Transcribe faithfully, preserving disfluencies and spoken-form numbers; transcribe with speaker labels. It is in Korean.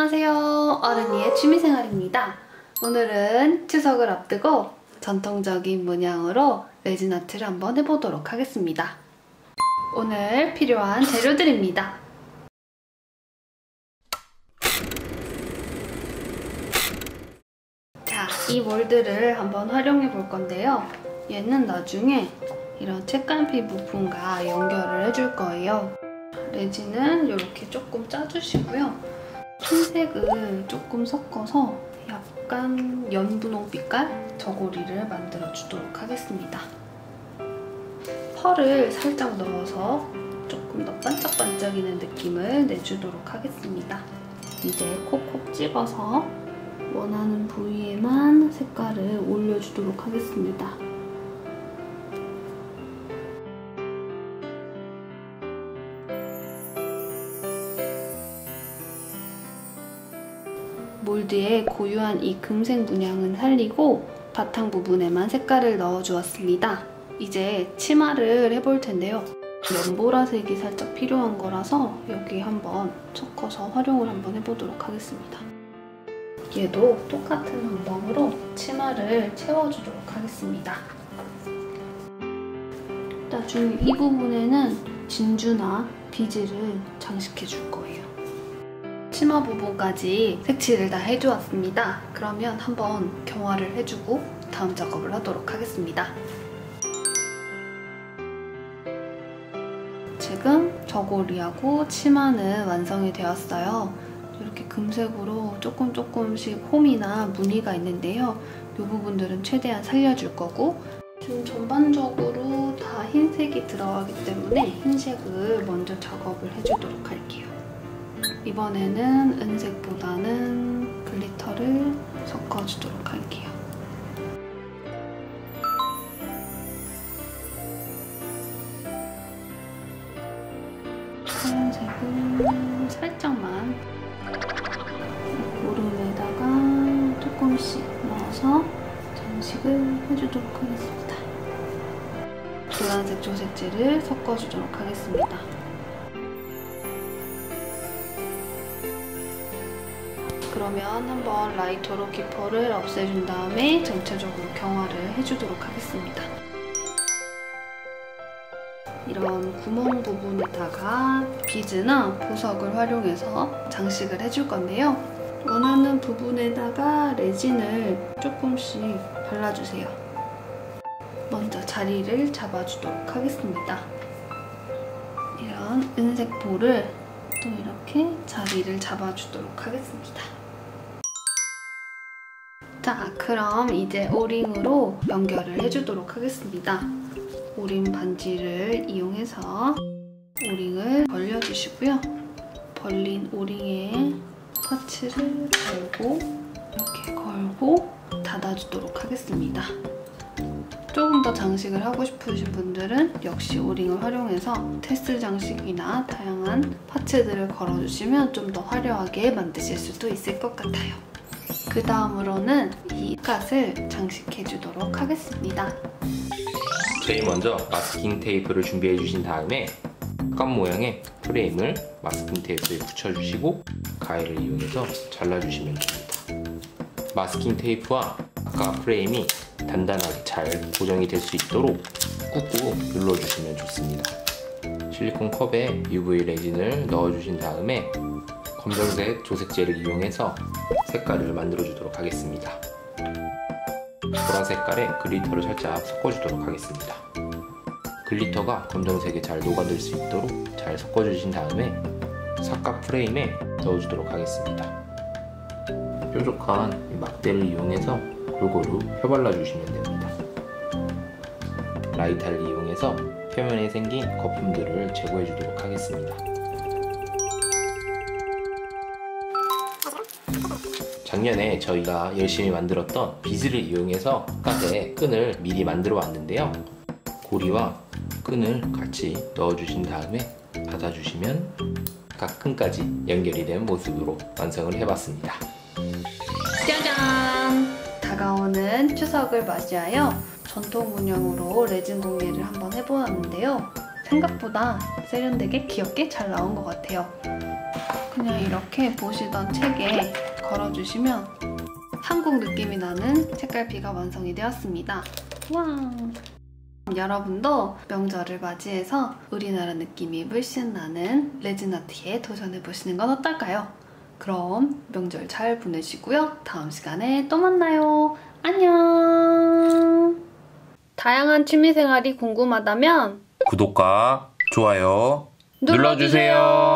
Speaker 1: 안녕하세요. 어른이의 취미생활입니다. 오늘은 추석을 앞두고 전통적인 문양으로 레진 아트를 한번 해보도록 하겠습니다. 오늘 필요한 재료들입니다. 자, 이 몰드를 한번 활용해 볼 건데요. 얘는 나중에 이런 책갈피 부품과 연결을 해줄 거예요. 레진은 이렇게 조금 짜주시고요. 흰색을 조금 섞어서 약간 연분홍빛깔 저고리를 만들어 주도록 하겠습니다. 펄을 살짝 넣어서 조금 더 반짝반짝이는 느낌을 내주도록 하겠습니다. 이제 콕콕 집어서 원하는 부위에만 색깔을 올려주도록 하겠습니다. 몰드에 고유한 이 금색 문양은 살리고 바탕 부분에만 색깔을 넣어주었습니다. 이제 치마를 해볼 텐데요. 연보라색이 살짝 필요한 거라서 여기 한번 섞어서 활용을 한번 해보도록 하겠습니다. 얘도 똑같은 방법으로 치마를 채워주도록 하겠습니다. 나중에 이 부분에는 진주나 비즈를 장식해 줄 거예요. 치마 부분까지 색칠을 다 해주었습니다. 그러면 한번 경화를 해주고 다음 작업을 하도록 하겠습니다. 지금 저고리하고 치마는 완성이 되었어요. 이렇게 금색으로 조금 조금씩 홈이나 무늬가 있는데요. 이 부분들은 최대한 살려줄 거고, 지금 전반적으로 다 흰색이 들어가기 때문에 흰색을 먼저 작업을 해주도록 할게요. 이번에는 은색보다는 글리터를 섞어주도록 할게요. 하얀색을 살짝만 오름에다가 조금씩 넣어서 장식을 해주도록 하겠습니다. 노란색 조색제를 섞어주도록 하겠습니다. 그러면 한번 라이터로 기포를 없애준 다음에 전체적으로 경화를 해주도록 하겠습니다. 이런 구멍 부분에다가 비즈나 보석을 활용해서 장식을 해줄 건데요. 원하는 부분에다가 레진을 조금씩 발라주세요. 먼저 자리를 잡아주도록 하겠습니다. 이런 은색 볼을 또 이렇게 자리를 잡아주도록 하겠습니다. 자, 그럼 이제 오링으로 연결을 해주도록 하겠습니다. 오링 반지를 이용해서 오링을 벌려주시고요. 벌린 오링에 파츠를 걸고 이렇게 걸고 닫아주도록 하겠습니다. 조금 더 장식을 하고 싶으신 분들은 역시 오링을 활용해서 테스 장식이나 다양한 파츠들을 걸어주시면 좀 더 화려하게 만드실 수도 있을 것 같아요. 그 다음으로는 이 갓을 장식해주도록 하겠습니다.
Speaker 2: 제일 먼저 마스킹 테이프를 준비해 주신 다음에 깜 모양의 프레임을 마스킹 테이프에 붙여주시고 가위를 이용해서 잘라주시면 됩니다. 마스킹 테이프와 아까 프레임이 단단하게 잘 고정이 될 수 있도록 꾹꾹 눌러주시면 좋습니다. 실리콘 컵에 유브이 레진을 넣어주신 다음에 검정색 조색제를 이용해서 색깔을 만들어주도록 하겠습니다. 보라 색깔에 글리터를 살짝 섞어주도록 하겠습니다. 글리터가 검정색에 잘 녹아들 수 있도록 잘 섞어주신 다음에 사각 프레임에 넣어주도록 하겠습니다. 뾰족한 막대를 이용해서 골고루 펴발라주시면 됩니다. 라이터를 이용해서 표면에 생긴 거품들을 제거해주도록 하겠습니다. 작년에 저희가 열심히 만들었던 비즈를 이용해서 바깥에 끈을 미리 만들어 왔는데요. 고리와 끈을 같이 넣어주신 다음에 닫아주시면 각 끈까지 연결이 된 모습으로 완성을 해봤습니다.
Speaker 1: 짜잔! 다가오는 추석을 맞이하여 전통 문양으로 레진 공예를 한번 해보았는데요. 생각보다 세련되게 귀엽게 잘 나온 것 같아요. 그냥 이렇게 보시던 책에 걸어주시면 한국 느낌이 나는 책갈피가 완성이 되었습니다. 와! 여러분도 명절을 맞이해서 우리나라 느낌이 물씬 나는 레진아트에 도전해보시는 건 어떨까요? 그럼 명절 잘 보내시고요. 다음 시간에 또 만나요. 안녕! 다양한 취미생활이 궁금하다면
Speaker 2: 구독과 좋아요
Speaker 1: 눌러주세요.
Speaker 2: 눌러주세요.